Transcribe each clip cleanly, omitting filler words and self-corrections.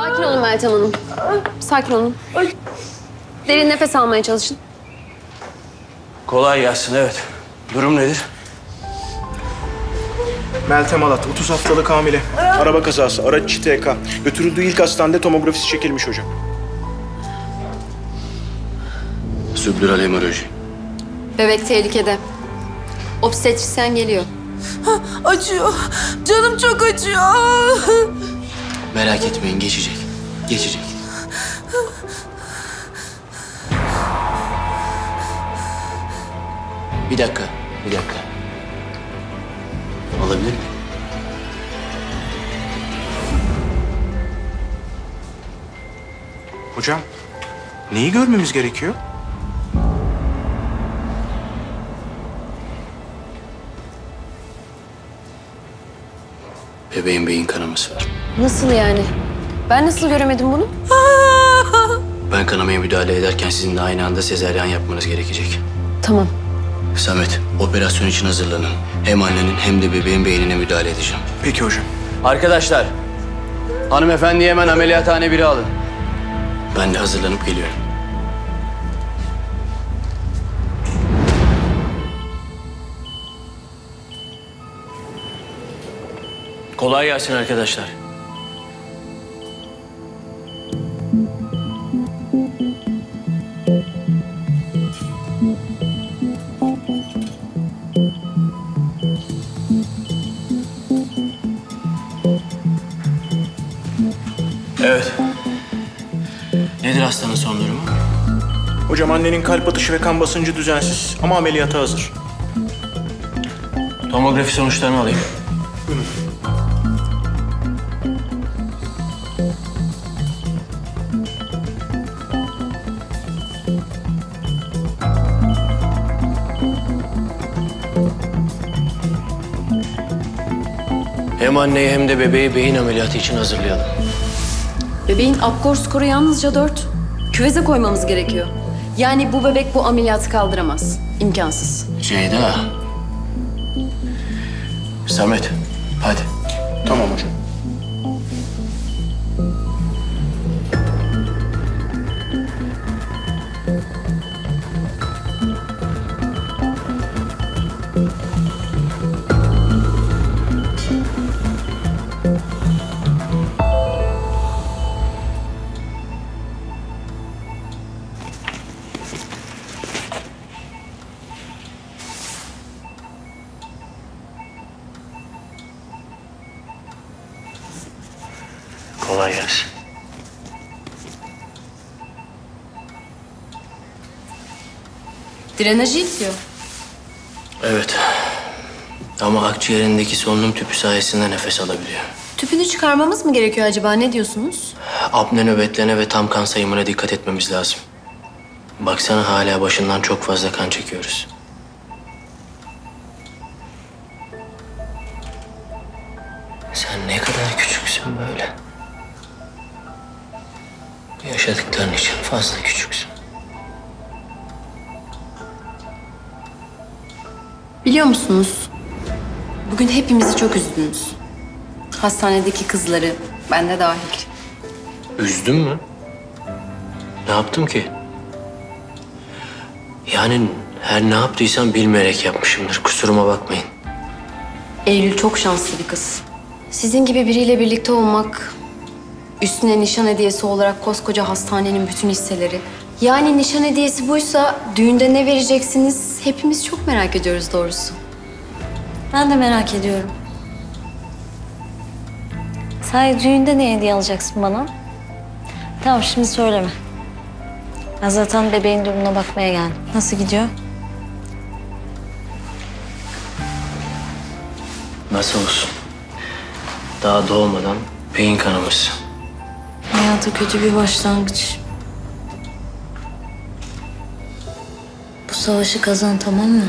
Sakin olun Meltem Hanım. Sakin olun. Derin nefes almaya çalışın. Kolay gelsin, evet. Durum nedir? Meltem Alat, 30 haftalık hamile. Araba kazası, araç içi TK. Götürüldüğü ilk hastanede tomografisi çekilmiş hocam. Sübdural hemoroji. Bebek tehlikede. Obstetrisyen geliyor. Acıyor. Canım çok acıyor. Merak etmeyin, geçecek. Geçecek. Bir dakika. Olabilir mi? Hocam, neyi görmemiz gerekiyor? Bebeğin beyin kanaması var. Nasıl yani? Ben nasıl göremedim bunu? Ben kanamaya müdahale ederken sizin de aynı anda sezaryen yapmanız gerekecek. Tamam. Samet, operasyon için hazırlanın. Hem annenin hem de bebeğin beynine müdahale edeceğim. Peki hocam. Arkadaşlar, hanımefendiyi hemen ameliyathane biri alın. Ben de hazırlanıp geliyorum. Kolay gelsin arkadaşlar. Evet. Nedir hastanın son durumu? Hocam annenin kalp atışı ve kan basıncı düzensiz ama ameliyata hazır. Tomografi sonuçlarını alayım. Hem anneyi hem de bebeği beyin ameliyatı için hazırlayalım. Bebeğin Apgar skoru yalnızca 4. Küveze koymamız gerekiyor. Yani bu bebek bu ameliyatı kaldıramaz. İmkansız. Ceyda. Samet, hadi. Tamam hocam. Kolay gelsin. Drenajı itiyor. Evet. Ama akciğerindeki solunum tüpü sayesinde nefes alabiliyor. Tüpünü çıkarmamız mı gerekiyor acaba? Ne diyorsunuz? Apne nöbetlerine ve tam kan sayımına dikkat etmemiz lazım. Baksana hala başından çok fazla kan çekiyoruz. Sen ne kadar küçüksün böyle. Yaşadıkların için fazla küçüksün. Biliyor musunuz? Bugün hepimizi çok üzdünüz. Hastanedeki kızları, ben de dahil. Üzdün mü? Ne yaptım ki? Yani her ne yaptıysam bilmeyerek yapmışımdır. Kusuruma bakmayın. Eylül çok şanslı bir kız. Sizin gibi biriyle birlikte olmak, üstüne nişan hediyesi olarak koskoca hastanenin bütün hisseleri. Yani nişan hediyesi buysa düğünde ne vereceksiniz? Hepimiz çok merak ediyoruz doğrusu. Ben de merak ediyorum. Sahi düğünde ne hediye alacaksın bana? Tamam şimdi söyleme. Ben zaten bebeğin durumuna bakmaya geldim. Nasıl gidiyor? Nasıl olsun? Daha doğmadan beyin kanaması. Hayata kötü bir başlangıç. Bu savaşı kazan, tamam mı?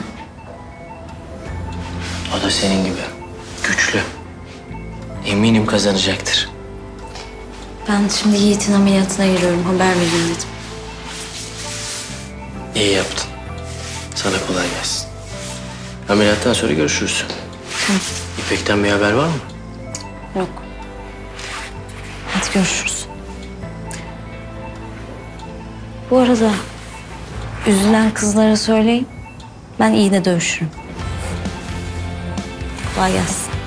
O da senin gibi. Güçlü. Eminim kazanacaktır. Ben şimdi Yiğit'in ameliyatına geliyorum. Haber vereyim dedim. İyi yaptın. Sana kolay gelsin. Ameliyattan sonra görüşürüz. Tamam. İpek'ten bir haber var mı? Yok. Hadi görüşürüz. Bu arada üzülen kızlara söyleyin. Ben iyi de dövüşürüm. Kolay gelsin.